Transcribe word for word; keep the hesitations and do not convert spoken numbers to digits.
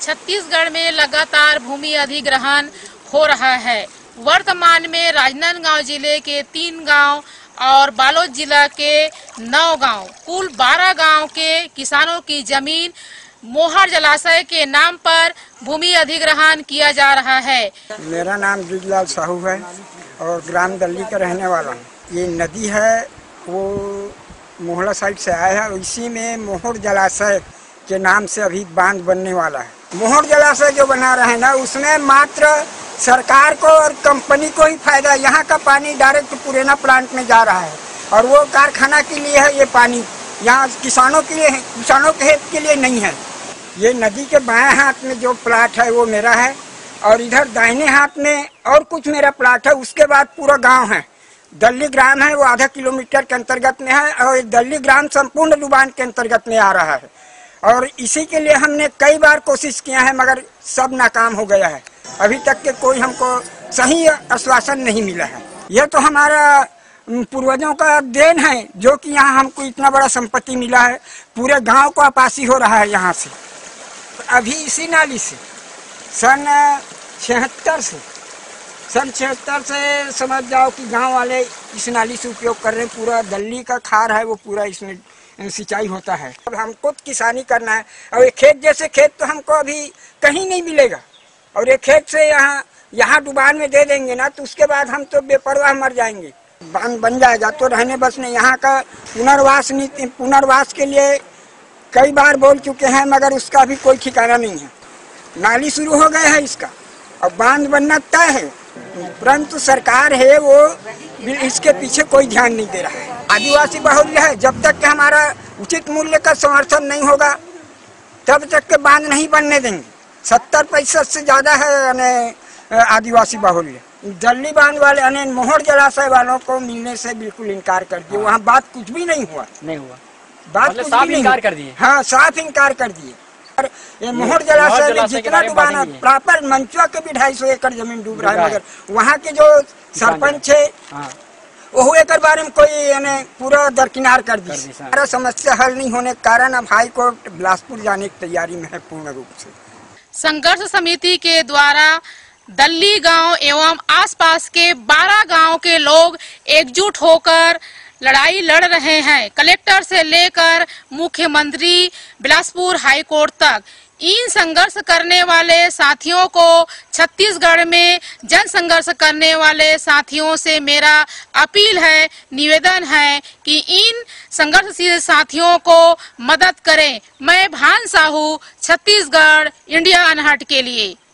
छत्तीसगढ़ में लगातार भूमि अधिग्रहण हो रहा है। वर्तमान में राजनांदगांव जिले के तीन गांव और बालोद जिला के नौ गांव, कुल बारह गांव के किसानों की जमीन मोहर जलाशय के नाम पर भूमि अधिग्रहण किया जा रहा है। मेरा नाम ब्रिजलाल साहू है और ग्राम दल्ली का रहने वाला हूँ। ये नदी है वो मोहला साइड से आया है, इसी में मोहर जलाशय के नाम से अभी बांध बनने वाला है। मोहर जलाशय जो बना रहे हैं ना, उसमें मात्र सरकार को और कंपनी को ही फायदा। यहाँ का पानी डायरेक्ट पुरेना प्लांट में जा रहा है और वो कारखाना के लिए है ये पानी, यहाँ किसानों के लिए, किसानों के हित के लिए नहीं है। ये नदी के बाएं हाथ में जो प्लाट है वो मेरा है और इधर दाहिने हाथ में और कुछ मेरा प्लाट है। उसके बाद पूरा गांव है, दल्ली ग्राम है, वो आधा किलोमीटर के अंतर्गत में है और दल्ली ग्राम संपूर्ण डुबान के अंतर्गत में आ रहा है। और इसी के लिए हमने कई बार कोशिश किया है मगर सब नाकाम हो गया है। अभी तक के कोई हमको सही आश्वासन नहीं मिला है। यह तो हमारा पूर्वजों का देन है जो कि यहाँ हमको इतना बड़ा संपत्ति मिला है। पूरे गांव को आपासी हो रहा है यहाँ से। अभी इसी नाली से सन छिहत्तर से सन छिहत्तर से समझ जाओ कि गांव वाले इस नाली से उपयोग कर रहे हैं। पूरा दल्ली का खार है वो पूरा इसमें सिंचाई होता है। अब हमको किसानी करना है और ये खेत जैसे खेत तो हमको अभी कहीं नहीं मिलेगा। और ये खेत से यहाँ यहाँ डुबान में दे देंगे ना तो उसके बाद हम तो बेपरवाह मर जाएंगे। बांध बन जाएगा तो रहने बसने यहाँ का पुनर्वास नीति पुनर्वास के लिए कई बार बोल चुके हैं मगर उसका भी कोई ठिकाना नहीं है। नाली शुरू हो गया है इसका और बांध बनना तय है, परंतु सरकार है वो इसके पीछे कोई ध्यान नहीं दे रहा है। आदिवासी बाहुल्य है, जब तक कि हमारा उचित मूल्य का समर्थन नहीं होगा तब तक के बांध नहीं बनने देंगे। सत्तर प्रतिशत से ज्यादा है आदिवासी बाहुल्य। दल्ली बांध वाले यानी मोहर जलाशय वालों को मिलने से बिल्कुल इनकार कर दिए। वहाँ बात कुछ भी नहीं हुआ नहीं हुआ बात मतलब साफ इनकार कर दिए। हाँ, साफ इनकार कर दिए। और ये मोहर जलाशय में जितना डुबाना प्रॉपर मंचुआ के भी ढाई सौ एकड़ जमीन डूब रहा है मगर वहाँ के जो सरपंच है वो एक बारे में कोई यानी पूरा दरकिनार कर दी। सारा समस्या हल नहीं होने के कारण अब हाई कोर्ट बिलासपुर जाने की तैयारी में है पूर्ण रूप से। संघर्ष समिति के द्वारा दल्ली गांव एवं आसपास के बारह गांव के लोग एकजुट होकर लड़ाई लड़ रहे हैं। कलेक्टर से लेकर मुख्यमंत्री बिलासपुर हाई कोर्ट तक इन संघर्ष करने वाले साथियों को छत्तीसगढ़ में जन संघर्ष करने वाले साथियों से मेरा अपील है, निवेदन है कि इन संघर्षशील साथियों को मदद करें। मैं भान साहू, छत्तीसगढ़ इंडिया अनहट के लिए।